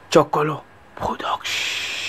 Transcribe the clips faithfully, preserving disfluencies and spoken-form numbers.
Chocolo Production.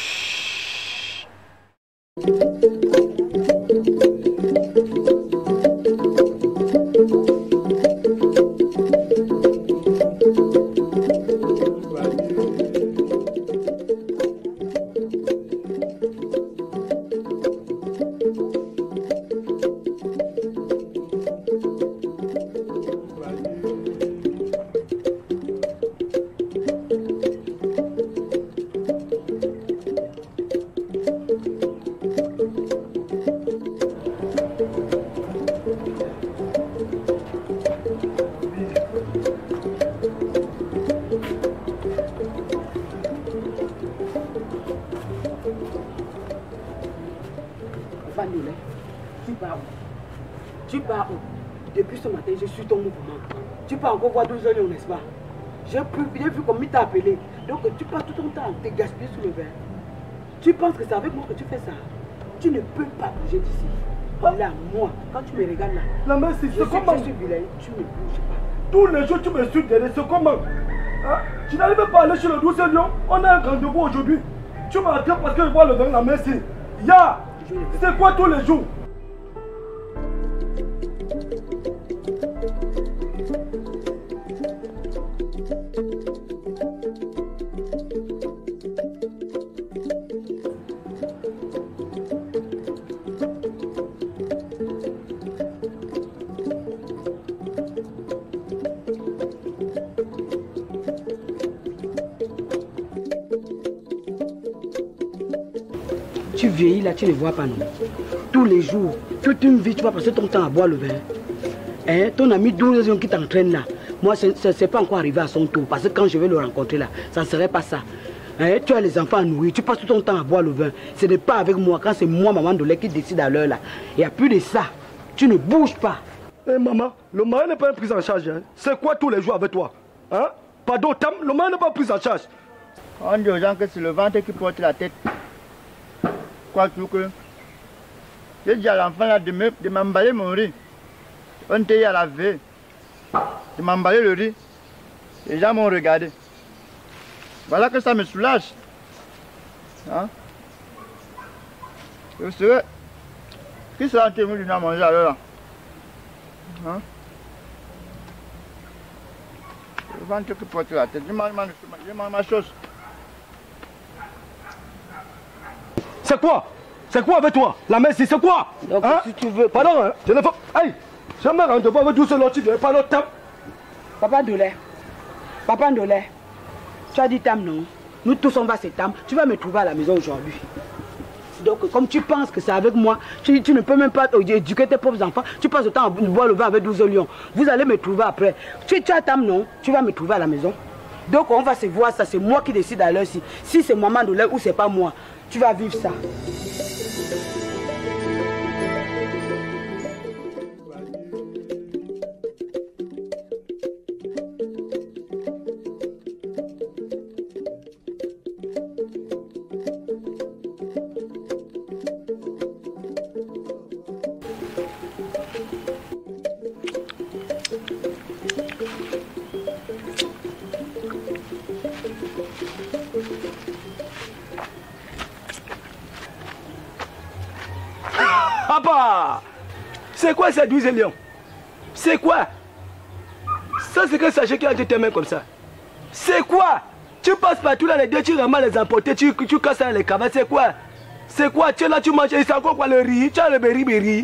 Tu pars où? Tu pars où? Depuis ce matin, je suis ton mouvement. Tu peux encore voir douze lions, n'est-ce pas? J'ai vu comme il t'a appelé. Donc tu passes tout ton temps à te gaspiller sous le verre. Tu penses que c'est avec moi que tu fais ça? Tu ne peux pas bouger d'ici. Là, moi, quand tu me regardes là, la main, c'est comment? Je suis vilain, tu ne bouges pas. Tous les jours, tu me suis derrière, c'est comment? Hein? Tu n'arrives pas à aller chez le douze lions? On a un rendez-vous aujourd'hui. Tu m'attends parce que je vois le vin, la main, c'est Ya! C'est quoi tous les jours? Tu vieillis là, tu ne vois pas non. Tous les jours, toute une vie, tu vas passer ton temps à boire le vin. Hein? Ton ami douze qui t'entraîne là, moi, ce n'est pas encore arrivé à son tour. Parce que quand je vais le rencontrer là, ça ne serait pas ça. Hein? Tu as les enfants à nourrir, tu passes tout ton temps à boire le vin. Ce n'est pas avec moi, quand c'est moi, maman de lait, qui décide à l'heure là. Il n'y a plus de ça. Tu ne bouges pas. Eh hey, maman, le mari n'est pas pris en charge. Hein? C'est quoi tous les jours avec toi? Hein? Pardon, Tam, le mari n'est pas pris en charge. On dit aux gens que c'est le ventre qui porte la tête. Quoi tout que j'ai dit à l'enfant là de m'emballer mon riz. On était à la veille. De m'emballer le riz. Les gens m'ont regardé. Voilà que ça me soulage. Hein? Je serais... Qui sera en témoin à manger à l'heure là? Hein? Le ventre qui porte la tête. Je mange ma chose. C'est quoi? C'est quoi avec toi? La messe, c'est quoi? Donc, hein? si tu veux... Pardon, hein? Je ne fais... Hey! Jamais rendez-vous avec douze l'autre, tu viens pas l'autre Tam. Papa Ndolé, Papa Ndolé, tu as dit Tam non? Nous tous on va se Tam. Tu vas me trouver à la maison aujourd'hui. Donc comme tu penses que c'est avec moi, tu, tu ne peux même pas éduquer tes propres enfants. Tu passes le temps à boire le vin avec douze lions. Vous allez me trouver après. Tu, tu as Tam non? Tu vas me trouver à la maison. Donc on va se voir ça. C'est moi qui décide à l'heure si. Si c'est maman Ndolé ou c'est pas moi. Tu vas vivre ça. Papa, c'est quoi ces douze lions? C'est quoi? Ça c'est que sachez qu'il a tes mains comme ça. C'est quoi? Tu passes partout là les deux, tu ramasses les emportés, tu, tu casses les cabanes, c'est quoi? C'est quoi? Tu es là, tu manges, et c'est encore quoi le riz? Tu as le berry-berry?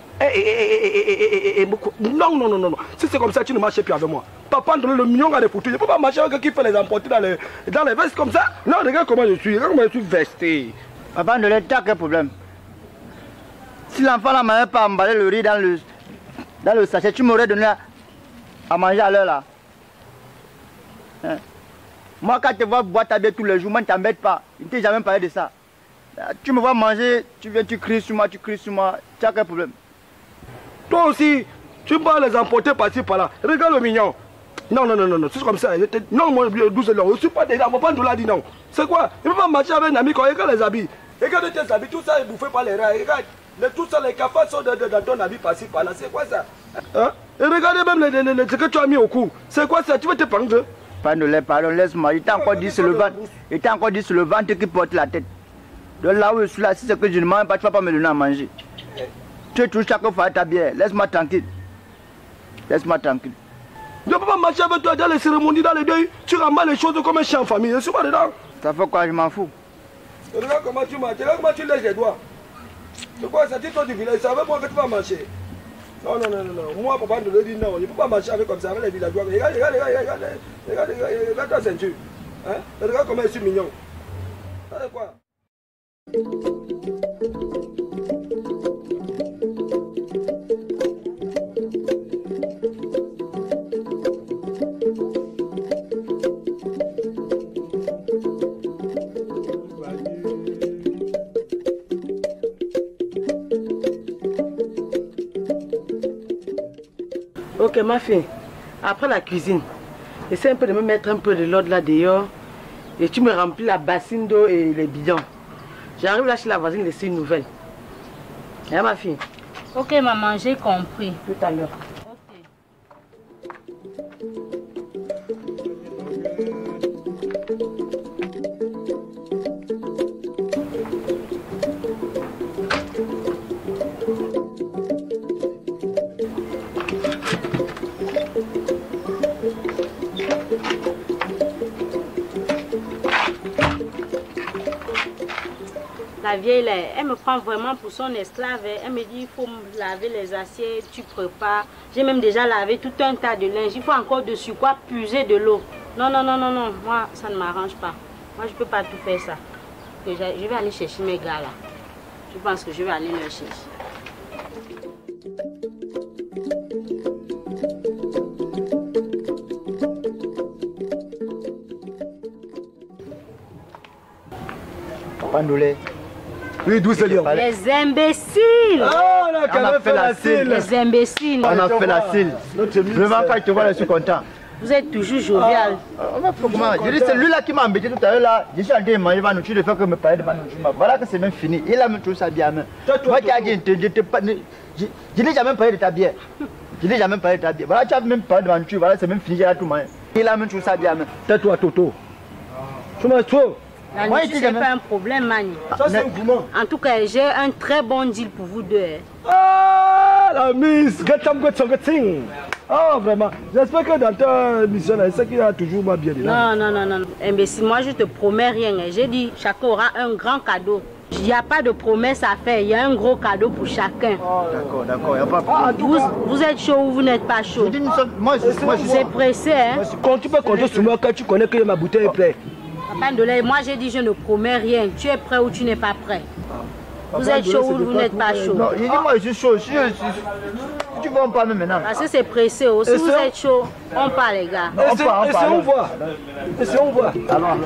Non, non, non, non, non. Si c'est comme ça, tu ne marches plus avec moi. Papa, le million a des foutus. Je ne peux pas marcher avec quelqu'un qui fait les emporter dans les, dans les vestes comme ça. Non, regarde comment je suis, regarde comment je suis vesté. Papa, ne l'as quel problème? Si l'enfant ne m'avait pas emballé le riz dans le, dans le sachet, tu m'aurais donné à, à manger à l'heure là. Hein? Moi, quand tu vois boire ta bière tous les jours, moi, ne t'embête pas. Je ne t'ai jamais parlé de ça. Tu me vois manger, tu viens, tu cries sur moi, tu cries sur moi. Tu as quel problème? Toi aussi, tu vas les emporter par-ci par-là. Regarde le mignon. Non, non, non, non, non, c'est comme ça. Non, moi, douze lions. Je ne suis pas déjà. Mon père nous l'a dit non. C'est quoi? Il ne peut pas marcher avec un ami quand il regarde les habits. Regarde tes habits, tout ça est bouffé par les rats. Regarde. Les, tout ça, les cafards sont dans ton habit par-ci par-là. C'est quoi ça? Hein? Et regardez même les, les, les, ce que tu as mis au cou. C'est quoi ça? Tu veux te prendre? Pardon, pardon, laisse-moi. Il t'a encore dit sur le ventre. Il t'a encore dit sur le ventre qui porte la tête. Donc là où je suis là, si c'est que je ne mange pas, tu ne vas pas me donner à manger. Tu touches chaque fois à ta bière. Laisse-moi tranquille. Laisse-moi tranquille. Je ne peux pas marcher avec toi dans les cérémonies, dans les deuils. Tu ramasses les choses comme un chien en famille. Je ne suis pas dedans. Ça fait quoi? Je m'en fous. Regarde comment tu marches. Regarde comment tu lèches les doigts. C'est quoi ça? Dis-toi du village. Ça veut pas que tu vas marcher. Non, non, non, non, non. Moi, papa ne le dit non. Je ne peux pas marcher avec comme ça, avec les villageois. Regarde, regarde, regarde, regarde, regarde, regarde, regarde ta ceinture. Hein? Regarde comment je suis mignon. Ça c'est quoi? Ok, ma fille, après la cuisine, essaie un peu de me mettre un peu de l'ordre là dehors et tu me remplis la bassine d'eau et les bidons. J'arrive là chez la voisine laisser une nouvelle. Hein, ma fille? Ok, maman, j'ai compris. Tout à l'heure. La vieille, là, elle me prend vraiment pour son esclave. Elle me dit, il faut me laver les assiettes, tu prépares. J'ai même déjà lavé tout un tas de linge. Il faut encore dessus quoi puiser de l'eau. Non, non, non, non, non. Moi, ça ne m'arrange pas. Moi, je ne peux pas tout faire ça. Je vais aller chercher mes gars là. Je pense que je vais aller les chercher. Papa Ndolé. Oui, d'où c'est Léon? Les imbéciles! Ah, on a quand même fait la cile! Les imbéciles! On a fait la cile. Vraiment, quand je te vois, je suis content. Vous êtes toujours jovial. On va faire comment? Je dis, c'est lui-là qui m'a embêté tout à l'heure là. Je suis en train de manger ma nourriture, de faire que me parler de ma nourriture. Voilà que c'est même fini. Il a même trouvé sa bière. Moi qui a dit, je n'ai jamais parlé de ta bière. Je n'ai jamais parlé de ta bière. Voilà, tu as même parlé de ma nourriture. Voilà, c'est même fini, j'ai tout mangé. Il a même trouvé sa bière. Tais-toi, Toto. Tu m'as trop. La nourriture, c'est pas un problème, Mani. Ça, c'est un gourmand. En tout cas, j'ai un très bon deal pour vous deux. Ah, la miss, get some good something. Oh, vraiment. J'espère que dans ta mission, c'est qu'il y a toujours ma bien dedans. Non, non, non, non. Imbécile, moi, je te promets rien. J'ai dit, chacun aura un grand cadeau. Il n'y a pas de promesse à faire. Il y a un gros cadeau pour chacun. Oh, d'accord, d'accord. Il n'y a pas ah, vous, vous êtes chaud ou vous n'êtes pas chaud? Je dis, nous sommes... Moi, je, moi, je suis pressé, hein? Quand tu peux compter sur moi quand tu connais que ma bouteille est pleine. Papa Ndolé, moi j'ai dit je ne promets rien. Tu es prêt ou tu n'es pas prêt? Vous Papa êtes chaud ou vous n'êtes pas chaud? Non, il dit moi je suis chaud. Si, si, tu vas en parler maintenant. Parce que c'est pressé. Oh. Si vous êtes chaud, on parle les gars. On parle, on parle. On voit. Et on voit. Alors.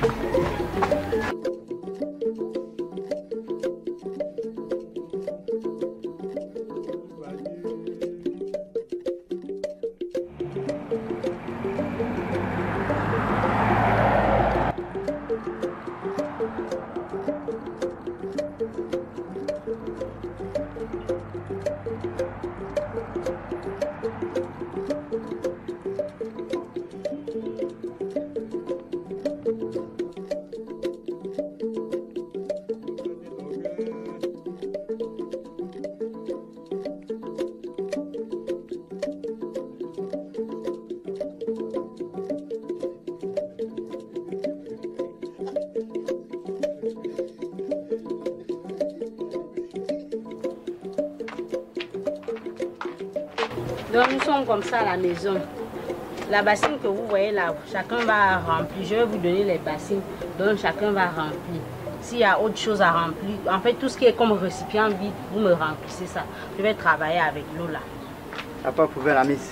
Donc nous sommes comme ça à la maison. La bassine que vous voyez là, chacun va remplir. Je vais vous donner les bassines, donc chacun va remplir. S'il y a autre chose à remplir, en fait tout ce qui est comme récipient vide, vous me remplissez ça. Je vais travailler avec l'eau là. À pas pouvoir la miss.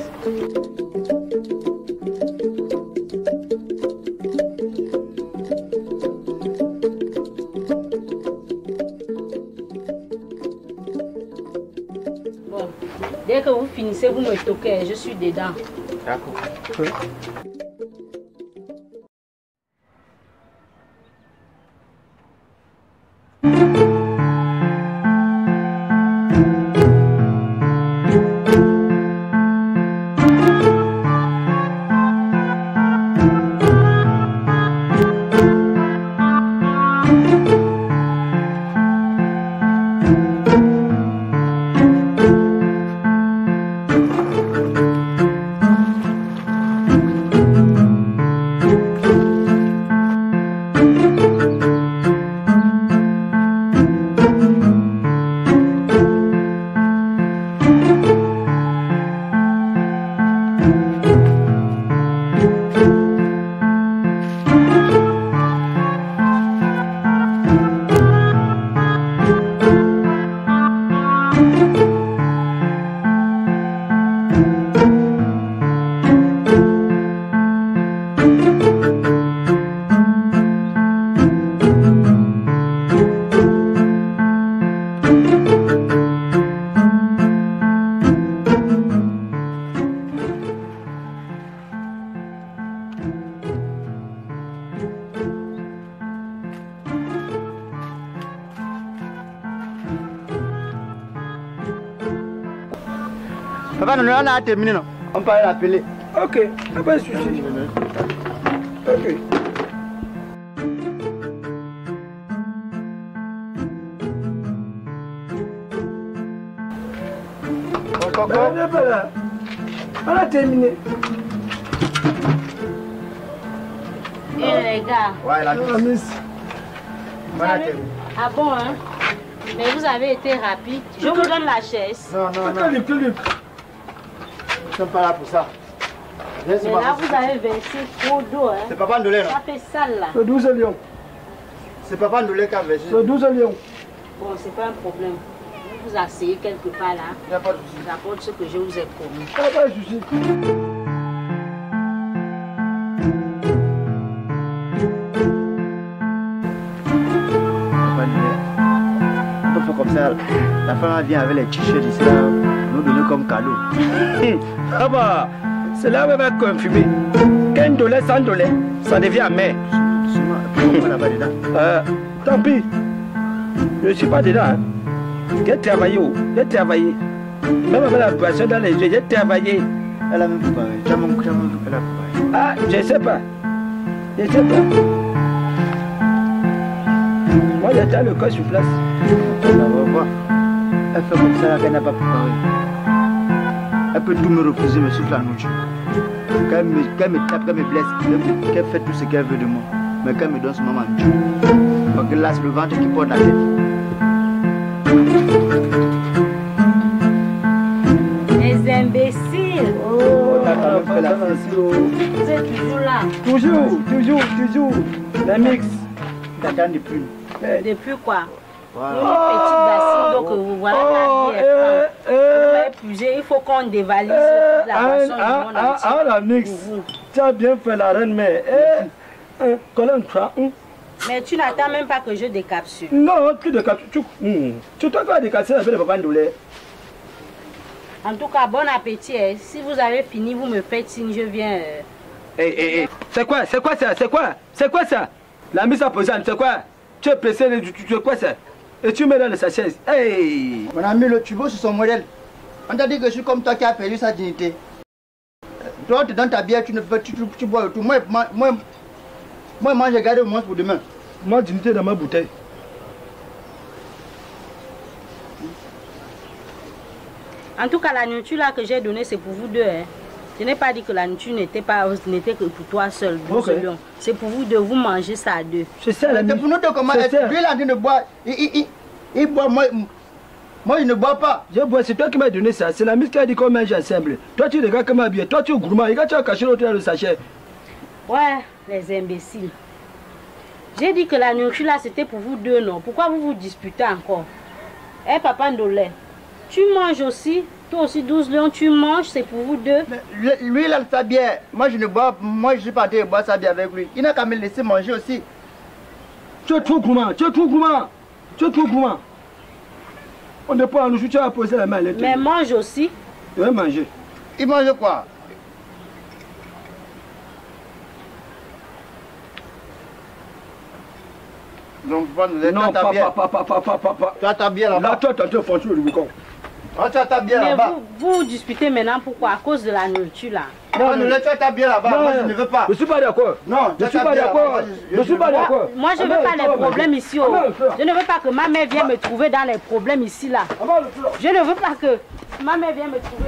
Dès que vous finissez, vous me toquez, je suis dedans. D'accord. Thank you. Papa, nous on a terminé, non? On peut aller l'appeler. Ok, pas de souci. Ok. Ben, ben, là. On a terminé. Et les gars. Ouais, la Ah, miss. On a terminé. Ah bon, hein? Mais vous avez été rapide. Je vous donne la chaise. Non, non, non. Philippe, Philippe. Ils sont pas là pour ça. Mais là, vous avez versé trop d'eau, hein? C'est Papa Ndolé, Ça fait sale, là. C'est douze lions. C'est Papa Ndolé qui a versé. C'est douze lions. Bon, c'est pas un problème. Vous vous asseyez quelque part, là. Il n'y a pas de souci. J'apporte ce que je vous ai promis. Pas de souci. Papa Ndolé. On peut faire comme ça. La femme vient avec les t-shirts ici, là, nous donner comme cadeau. Ah bah, cela va confirmer. Qu'un dollar sans dollar, ça devient amer. Pourquoi là-bas dedans? Euh, tant pis. Je ne suis pas dedans. Hein. J'ai travaillé. Oh. J'ai travaillé. Même avec la poisson dans les yeux, j'ai travaillé. Elle a même préparé. Tu as même préparé. Elle a préparé. Ah, je ne sais pas. Je ne sais pas. Moi, j'étais le corps sur place. On va voir. Elle fait comme ça, elle n'a pas préparé. Elle peut tout me refuser, mais sauf la nourriture. Quand elle me, quand elle me tape, quand elle me blesse, qu'elle fait tout ce qu'elle veut de moi. Mais quand elle me donne son maman, parce que là, c'est le ventre qui porte la tête. Les imbéciles! Oh, On a quand même fait la fête. Vous êtes toujours là. Toujours, toujours, toujours. La mix. T'attends depuis. Depuis quoi? Voilà. Une petite bassine, donc vous voilà Oh, la vie est euh, fin. Vous euh, m'avez épuisé, il faut qu'on dévalise euh, la ah, boisson ah, du monde ah, entier. ah, la mix. Pour vous. Tu as bien fait la reine, mais. Eh, eh, colonne, toi, hum. Mais tu n'attends même pas que je décapsule. Non, tu décapsules. Tu, hum. tu dois pas décapsuler avec le papa Ndolé. En tout cas, bon appétit. Hein. Si vous avez fini, vous me faites signe, je viens. euh. Eh, eh, eh. C'est quoi, c'est quoi ça, c'est quoi, c'est quoi ça? La mise en posant, c'est quoi? Tu es pressé, tu, tu, tu, quoi ça? Et tu mets dans le sachet. Hey! Mon ami, le tubo sur son modèle. On t'a dit que je suis comme toi qui a perdu sa dignité. Toi, tu dans ta bière, tu ne fais, tu, tu, tu bois le tout. Moi, moi, moi, moi, moi j'ai gardé au moins pour demain. Moi, dignité dans ma bouteille. En tout cas, la nourriture là que j'ai donnée, c'est pour vous deux. Hein. Je n'ai pas dit que la nourriture n'était pas n'était que pour toi seul. Okay. C'est pour vous deux, vous mangez ça à deux. C'est ça, la C'est pour nous deux comment c'est être. ça. Lui, il a dit de boire. Il, il, il, il boit, moi, moi, je ne bois pas. Je bois, c'est toi qui m'as donné ça. C'est la mise qui a dit qu'on mange ensemble. Toi, tu regardes comment bien. Toi, tu es gourmand. Regarde, tu as caché l'autre dans le sachet. Ouais, les imbéciles. J'ai dit que la nourriture là, c'était pour vous deux, non? Pourquoi vous vous disputez encore? Eh, Papa Ndolé, tu manges aussi? Toi aussi, douze lions, tu manges, c'est pour vous deux. Mais lui, il a sa bière. Moi, je ne bois. Moi, je suis parti boire sa bière avec lui. Il n'a qu'à me laisser manger aussi. Tu es trop gourmand. Tu es trop gourmand. Tu es trop gourmand. On ne peut pas nous tu as posé la main à l'intérieur. Mais mange aussi. Tu vas manger. Il mange quoi? Donc, pas nous Non, ta pas, bière. pas, pas, pas, pas, pas, pas. Tu as ta bière Là, là-bas. toi, tu es en train de faire le Rubicon. Ah, tu as ta bière Mais là-bas. vous, vous vous disputez maintenant pourquoi? À cause de la nourriture là. Non, nous, tu as ta bière là-bas. Moi, je ne veux pas. Je ne suis pas d'accord. Non, je tu ne as suis ta pas bière d'accord. là-bas. Je ne suis pas d'accord. Moi, je ne veux pas les problèmes ici. Oh. Je ne veux pas que ma mère vienne me trouver dans les problèmes ici là. Je ne veux pas que ma mère vienne me trouver.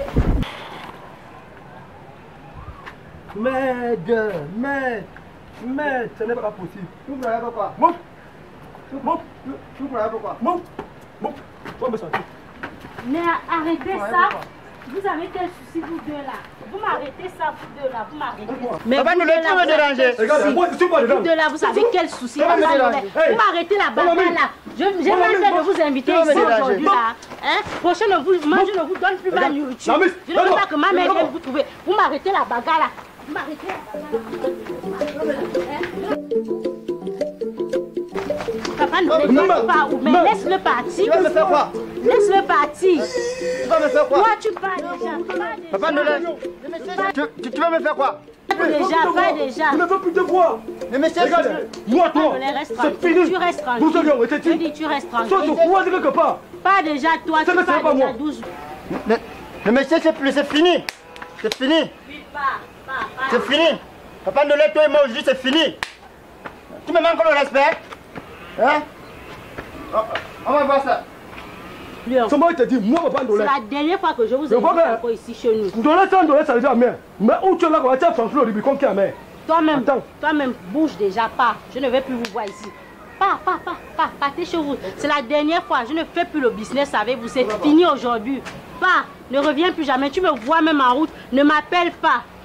Merde, merde, merde, ce n'est pas possible. Tu me regardes quoi? Monte, monte, Tu me regardes quoi? monte, monte. On me sentir. Mais arrêtez ça. Vous avez quel souci, vous deux là? Vous m'arrêtez ça, vous deux là, vous m'arrêtez. Mais Papa, vous nous deux le là, tu me déranger. Regarde, moi, je suis pas dedans. Vous deux là, vous savez quel souci? Ça va me Papa, déranger. Noël, vous m'arrêtez la bagarre là. Je- J'ai Maman, mal fait maman, de vous inviter ça va me ici déranger. aujourd'hui là. Hein? Prochain, ne vous, moi je ne vous donne plus ma Regarde. nourriture. Non, mais- Je ne veux non, pas que ma mère non. vienne vous trouver. Vous m'arrêtez la bagarre là. Vous m'arrêtez la bagarre là. Papa, ne le Maman, laisse pas, mais maman. laisse-le partir. Tu vas me faire quoi? Laisse-le partir. Tu vas me faire quoi? Toi, tu parles déjà. Pas déjà. Papa, ne laisse. Tu, tu, tu vas me faire quoi? Pas déjà, pas déjà. Je ne veux plus te voir. Mais monsieur, Regarde, moi, toi, Papa, reste c'est tranquille. fini. Tu restes tranquille. Vous allez où Je était-il? dis, tu restes Soit tranquille. tu croises quelque part. Pas déjà, toi, Ça tu ne serait pas parles déjà moi. douze. le, le monsieur, c'est plus, c'est fini. C'est fini. Oui, pas, pas, pas. C'est fini. Papa, ne laisse toi et moi aujourd'hui, c'est fini. Tu me manques le respect? Hein? On, on va voir ça. Léon, C'est moi qui te dis, moi, papa c'est Ndolé. la dernière fois que je vous Je vois invite bien. encore ici chez nous. Ndolé, ça, Ndolé, ça veut dire mère. Mais où tu es là, quand tu as fanflé au Rubicon qui est mère? Toi-même, Attends. toi-même, bouge déjà, pas. Je ne vais plus vous voir ici. Pas, pas, pas, pas, partez chez vous. C'est la dernière fois. Je ne fais plus le business avec vous. C'est fini aujourd'hui. Pas, ne reviens plus jamais. Tu me vois même en route. Ne m'appelle pas.